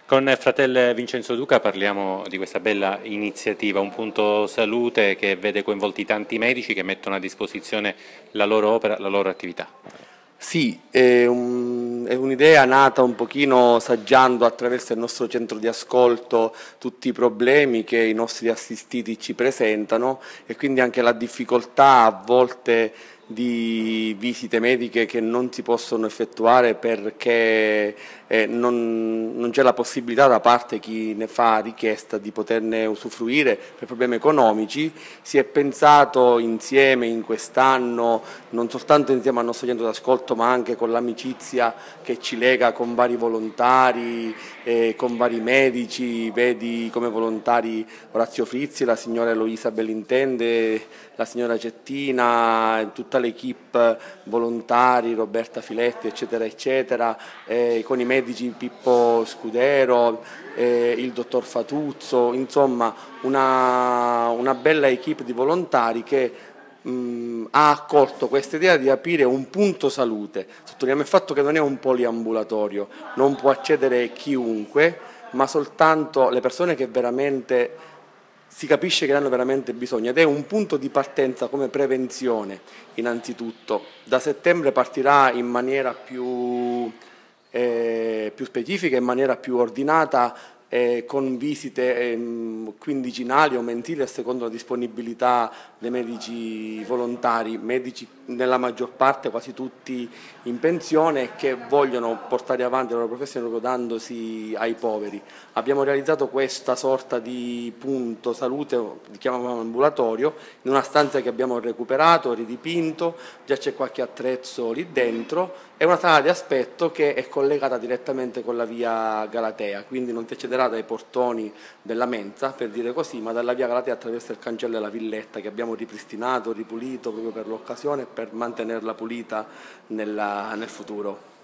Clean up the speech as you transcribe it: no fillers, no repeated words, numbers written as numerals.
Con Fratel Vincenzo Duca parliamo di questa bella iniziativa, un punto salute che vede coinvolti tanti medici che mettono a disposizione la loro opera, la loro attività. Sì, è un'idea nata un pochino saggiando attraverso il nostro centro di ascolto tutti i problemi che i nostri assistiti ci presentano e quindi anche la difficoltà a volte di visite mediche che non si possono effettuare perché non c'è la possibilità da parte chi ne fa richiesta di poterne usufruire per problemi economici. Si è pensato insieme in quest'anno, non soltanto insieme al nostro centro d'ascolto, ma anche con l'amicizia che ci lega con vari volontari, con vari medici, vedi come volontari Orazio Frizzi, la signora Eloisa Bellintende, la signora Cettina, tutta l'equipe volontari, Roberta Filetti, eccetera, eccetera, con i medici Pippo Scudero, il dottor Fatuzzo, insomma una bella equipe di volontari che ha accolto questa idea di aprire un punto salute. Sottolineiamo il fatto che non è un poliambulatorio, non può accedere chiunque, ma soltanto le persone che veramente si capisce che ne hanno veramente bisogno ed è un punto di partenza come prevenzione innanzitutto. Da settembre partirà in maniera più specifica, in maniera più ordinata, con visite quindicinali o mensili a seconda della disponibilità dei medici volontari, medici nella maggior parte quasi tutti in pensione che vogliono portare avanti la loro professione proprio dandosi ai poveri. Abbiamo realizzato questa sorta di punto salute, lo chiamiamo ambulatorio, in una stanza che abbiamo recuperato, ridipinto, già c'è qualche attrezzo lì dentro, è una sala di aspetto che è collegata direttamente con la via Galatea, quindi non si accederà dai portoni della mensa, per dire così, ma dalla via Galatea attraverso il cancello della villetta che abbiamo ripristinato, ripulito proprio per l'occasione e per mantenerla pulita nel futuro.